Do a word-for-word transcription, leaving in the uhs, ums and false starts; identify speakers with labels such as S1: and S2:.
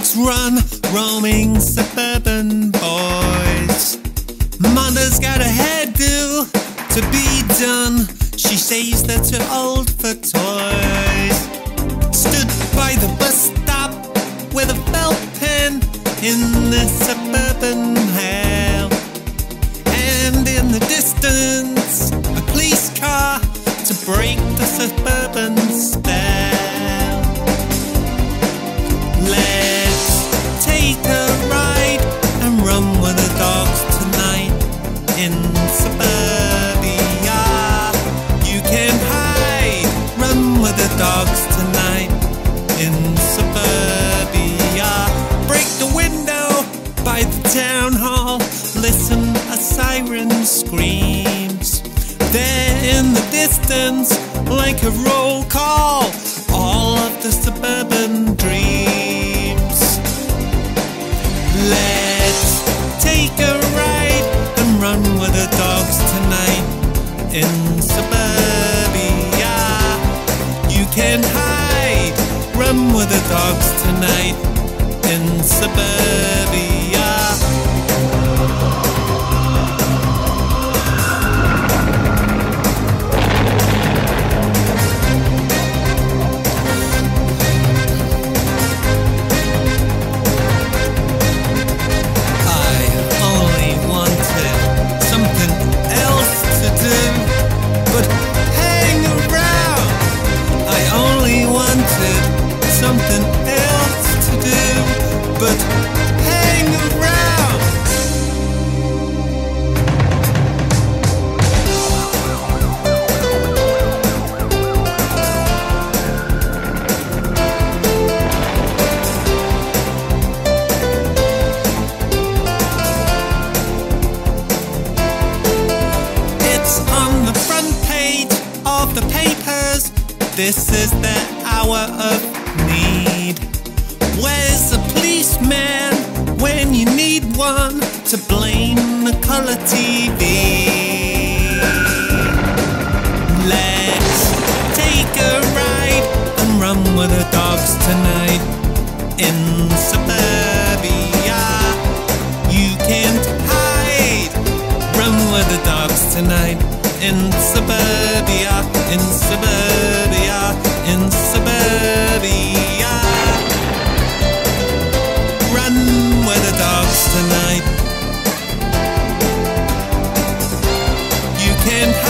S1: dogs run, roaming suburban boys. Mother's got a hairdo to be done. She says they're too old for toys. Stood by the bus stop with a felt pen in the suburban hell. And in the distance, a police car to break the suburban spell. Let's take a ride and run with the dogs tonight in suburbia. You can hide, run with the dogs tonight in suburbia. Break the window by the town hall, listen a siren screams. There in the distance, like a roll call, all of the suburban dreams. Let's take a ride and run with the dogs tonight in suburbia. You can hide, run with the dogs tonight in suburbia. Something else to do, but hang around. It's on the front page of the papers. This is the hour of need. Where's the policeman when you need one to blame the colour T V? Let's take a ride and run with the dogs tonight in suburbia. You can't hide, run with the dogs tonight in suburbia, in suburbia, in suburbia. Run with the dogs tonight. You can